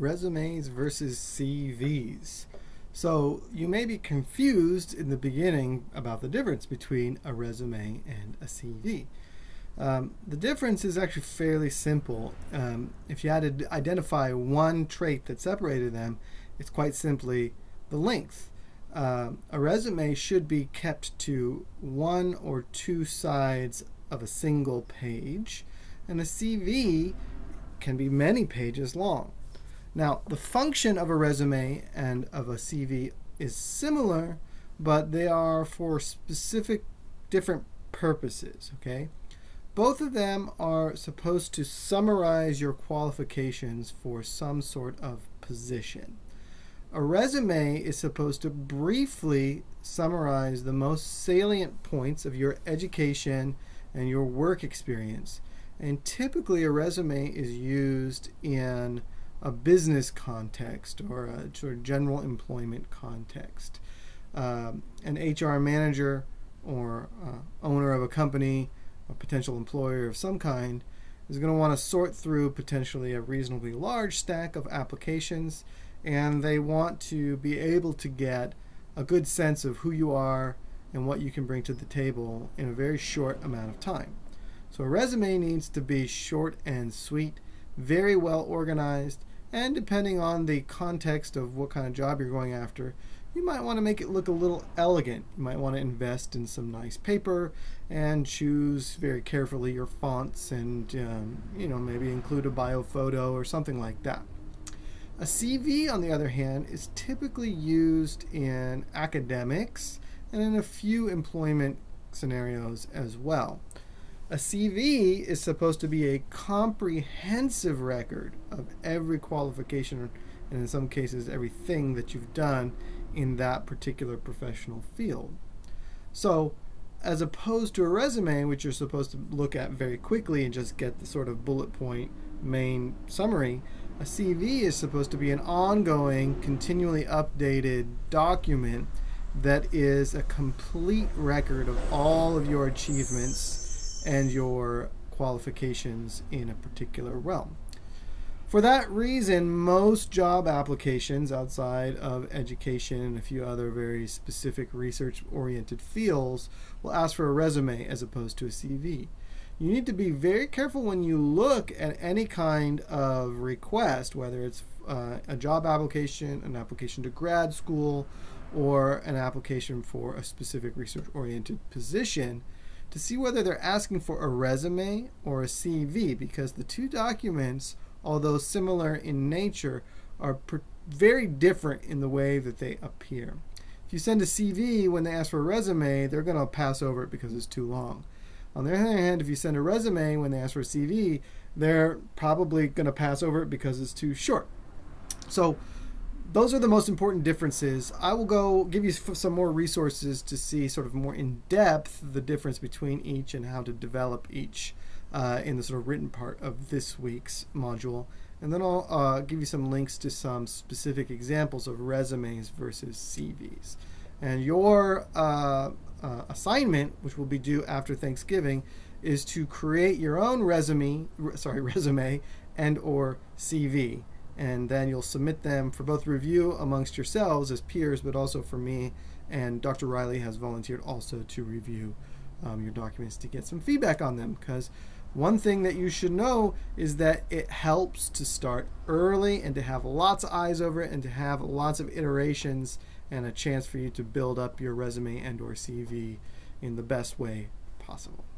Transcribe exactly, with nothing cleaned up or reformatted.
resumes versus C Vs. So you may be confused in the beginning about the difference between a resume and a C V. Um, the difference is actually fairly simple. Um, if you had to identify one trait that separated them, it's quite simply the length. Uh, a resume should be kept to one or two sides of a single page, and a C V can be many pages long. Now, the function of a resume and of a C V is similar, but they are for specific different purposes, okay? Both of them are supposed to summarize your qualifications for some sort of position. A resume is supposed to briefly summarize the most salient points of your education and your work experience. And typically a resume is used in a business context or a sort of general employment context. Um, an H R manager or uh, owner of a company, a potential employer of some kind, is going to want to sort through potentially a reasonably large stack of applications, and they want to be able to get a good sense of who you are and what you can bring to the table in a very short amount of time. So a resume needs to be short and sweet, very well organized, and depending on the context of what kind of job you're going after, you might want to make it look a little elegant. You might want to invest in some nice paper and choose very carefully your fonts and um, you know, maybe include a bio photo or something like that. A C V, on the other hand, is typically used in academics and in a few employment scenarios as well. A C V is supposed to be a comprehensive record of every qualification, and in some cases everything that you've done in that particular professional field. So as opposed to a resume, which you're supposed to look at very quickly and just get the sort of bullet point main summary, a C V is supposed to be an ongoing, continually updated document that is a complete record of all of your achievements and your qualifications in a particular realm. For that reason, most job applications outside of education and a few other very specific research-oriented fields will ask for a resume as opposed to a C V. You need to be very careful when you look at any kind of request, whether it's uh, a job application, an application to grad school, or an application for a specific research-oriented position, to see whether they're asking for a resume or a C V, because the two documents, although similar in nature, are very different in the way that they appear. If you send a C V when they ask for a resume, they're going to pass over it because it's too long. On the other hand, if you send a resume when they ask for a C V, they're probably going to pass over it because it's too short. So those are the most important differences. I will go give you some more resources to see sort of more in depth the difference between each and how to develop each uh, in the sort of written part of this week's module. And then I'll uh, give you some links to some specific examples of resumes versus C Vs. And your uh, uh, assignment, which will be due after Thanksgiving, is to create your own resume, sorry, resume and or C V. And then you'll submit them for both review amongst yourselves as peers, but also for me, and Doctor Riley has volunteered also to review um, your documents to get some feedback on them, because one thing that you should know is that it helps to start early and to have lots of eyes over it and to have lots of iterations and a chance for you to build up your resume and or C V in the best way possible.